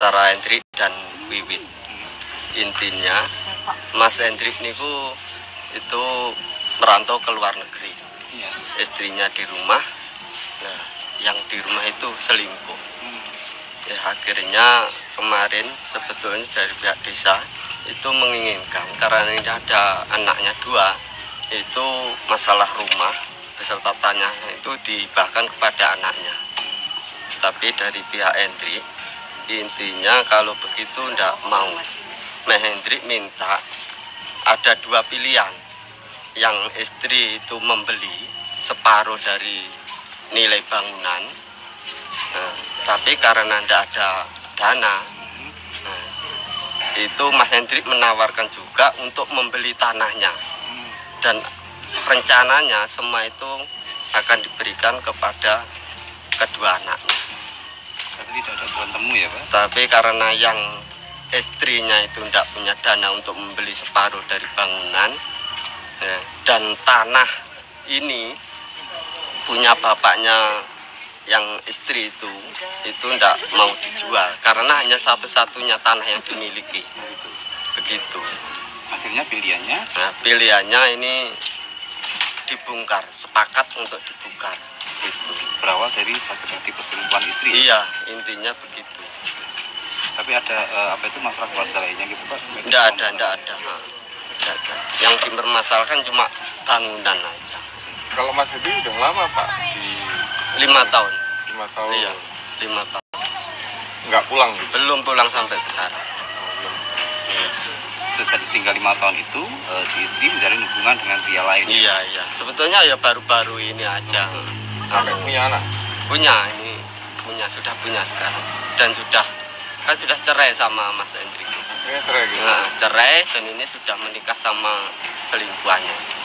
antara Hendrik dan Wiwit. Intinya Mas Hendrik niku itu merantau ke luar negeri. Istrinya di rumah. Nah, yang di rumah itu selingkuh. Ya, akhirnya kemarin sebetulnya dari pihak desa itu menginginkan karena ini ada anaknya 2, itu masalah rumah beserta tanahnya itu dihibahkan kepada anaknya. Tapi dari pihak Hendrik intinya kalau begitu ndak mau. Hendrik minta ada 2 pilihan. Yang istri itu membeli separuh dari nilai bangunan, tapi karena ndak ada dana, itu Mas Hendrik menawarkan juga untuk membeli tanahnya. Dan rencananya semua itu akan diberikan kepada kedua anaknya. Tapi tidak ada jalan temu ya Pak? Tapi karena yang istrinya itu tidak punya dana untuk membeli separuh dari bangunan, ya, dan tanah ini punya bapaknya yang istri itu tidak mau dijual karena hanya satu-satunya tanah yang dimiliki. Begitu. Akhirnya pilihannya? Nah, pilihannya ini dibongkar, sepakat untuk dibongkar. Gitu. Berawal dari sakit hati perselingkuhan istri? Iya, intinya begitu. Tapi ada masalah keluarga lainnya gitu Pak? Tidak ada. Yang dipermasalahkan cuma bangunan aja. Kalau Mas Edi udah lama Pak di 5 tahun. 5 tahun. Iya, 5 tahun. Nggak pulang gitu? Belum pulang sampai sekarang. Sejak tinggal 5 tahun itu si istri menjalin hubungan dengan pria lain. Iya. Sebetulnya ya baru-baru ini aja. Sampai punya anak? Sudah punya sekarang. Dan sudah cerai sama Mas Hendrik. Cerai gitu? Nah, cerai dan ini sudah menikah sama selingkuhannya.